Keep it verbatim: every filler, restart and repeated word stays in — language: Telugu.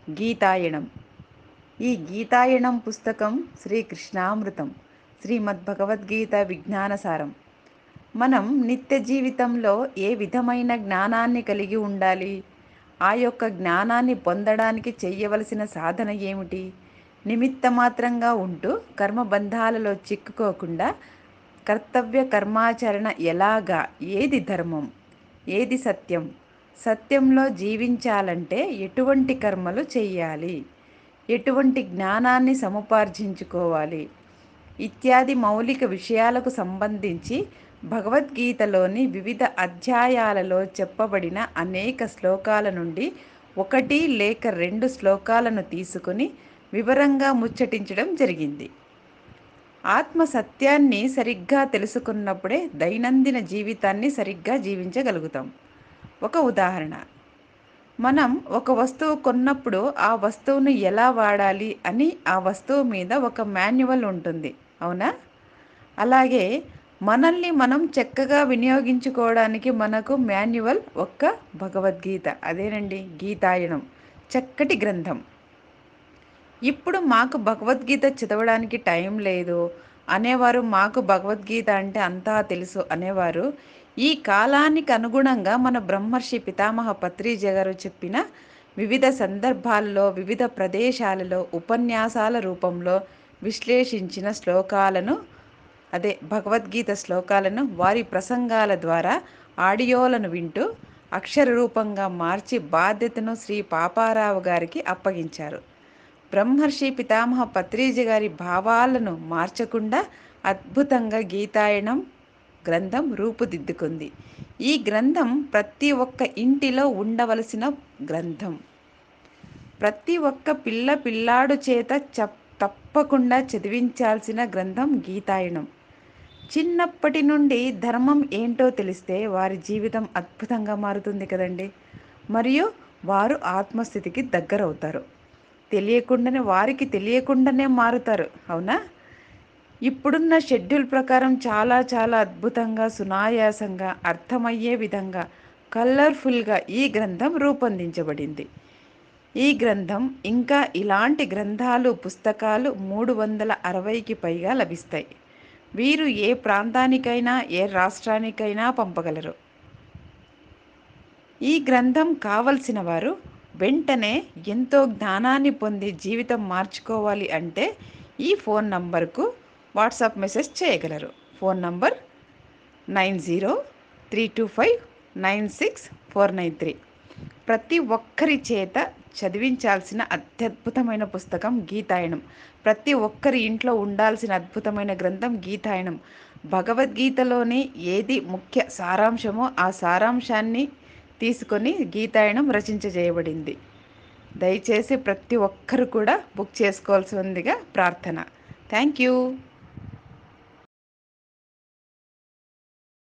గీతాయణం. ఈ గీతాయణం పుస్తకం శ్రీకృష్ణామృతం, శ్రీమద్భగవద్గీత విజ్ఞానసారం. మనం నిత్య జీవితంలో ఏ విధమైన జ్ఞానాన్ని కలిగి ఉండాలి? ఆ యొక్క జ్ఞానాన్ని పొందడానికి చెయ్యవలసిన సాధన ఏమిటి? నిమిత్త మాత్రంగా ఉంటూ కర్మబంధాలలో చిక్కుకోకుండా కర్తవ్య కర్మాచరణ ఎలాగా? ఏది ధర్మం, ఏది సత్యం, సత్యంలో జీవించాలంటే ఎటువంటి కర్మలు చెయ్యాలి, ఎటువంటి జ్ఞానాన్ని సముపార్జించుకోవాలి ఇత్యాది మౌలిక విషయాలకు సంబంధించి భగవద్గీతలోని వివిధ అధ్యాయాలలో చెప్పబడిన అనేక శ్లోకాల నుండి ఒకటి లేక రెండు శ్లోకాలను తీసుకుని వివరంగా ముచ్చటించడం జరిగింది. ఆత్మ సత్యాన్ని సరిగ్గా తెలుసుకున్నప్పుడే దైనందిన జీవితాన్ని సరిగ్గా జీవించగలుగుతాం. ఒక ఉదాహరణ, మనం ఒక వస్తువు కొన్నప్పుడు ఆ వస్తువును ఎలా వాడాలి అని ఆ వస్తువు మీద ఒక మాన్యువల్ ఉంటుంది, అవునా? అలాగే మనల్ని మనం చక్కగా వినియోగించుకోవడానికి మనకు మాన్యువల్ ఒక్క భగవద్గీత, అదేనండి గీతాయనం, చక్కటి గ్రంథం. ఇప్పుడు మాకు భగవద్గీత చదవడానికి టైం లేదు అనేవారు, మాకు భగవద్గీత అంటే అంతా తెలుసు అనేవారు, ఈ కాలానికి అనుగుణంగా మన బ్రహ్మర్షి పితామహ పత్రిజీ గారు చెప్పిన వివిధ సందర్భాల్లో వివిధ ప్రదేశాలలో ఉపన్యాసాల రూపంలో విశ్లేషించిన శ్లోకాలను, అదే భగవద్గీత శ్లోకాలను వారి ప్రసంగాల ద్వారా ఆడియోలను వింటూ అక్షర రూపంగా మార్చి బాధ్యతను శ్రీ పాపారావు గారికి అప్పగించారు. బ్రహ్మర్షి పితామహ పత్రిజీ గారి భావాలను మార్చకుండా అద్భుతంగా గీతాయనం గ్రంథం రూపుదిద్దుకుంది. ఈ గ్రంథం ప్రతి ఒక్క ఇంటిలో ఉండవలసిన గ్రంథం. ప్రతి ఒక్క పిల్ల పిల్లాడు చేత చప్ తప్పకుండా చదివించాల్సిన గ్రంథం గీతాయనం. చిన్నప్పటి నుండి ధర్మం ఏంటో తెలిస్తే వారి జీవితం అద్భుతంగా మారుతుంది కదండి. మరియు వారు ఆత్మస్థితికి దగ్గరవుతారు. తెలియకుండానే వారికి తెలియకుండానే మారుతారు, అవునా? ఇప్పుడున్న షెడ్యూల్ ప్రకారం చాలా చాలా అద్భుతంగా సునాయాసంగా అర్థమయ్యే విధంగా కలర్ఫుల్గా ఈ గ్రంథం రూపొందించబడింది. ఈ గ్రంథం ఇంకా ఇలాంటి గ్రంథాలు పుస్తకాలు మూడు వందల అరవైకి పైగా లభిస్తాయి. వీరు ఏ ప్రాంతానికైనా ఏ రాష్ట్రానికైనా పంపగలరు. ఈ గ్రంథం కావలసిన వారు వెంటనే ఎంతో జ్ఞానాన్ని పొంది జీవితం మార్చుకోవాలి అంటే ఈ ఫోన్ నంబర్కు వాట్సాప్ మెసేజ్ చేయగలరు. Phone number nine zero three two five nine six four nine three. ప్రతి ఒక్కరి చేత చదివించాల్సిన అత్యద్భుతమైన పుస్తకం గీతాయనం. ప్రతి ఒక్కరి ఇంట్లో ఉండాల్సిన అద్భుతమైన గ్రంథం గీతాయనం. భగవద్గీతలోని ఏది ముఖ్య సారాంశమో ఆ సారాంశాన్ని తీసుకొని గీతాయనం రచించజేయబడింది. దయచేసి ప్రతి ఒక్కరు కూడా బుక్ చేసుకోవాల్సిందిగా ప్రార్థన. Thank you.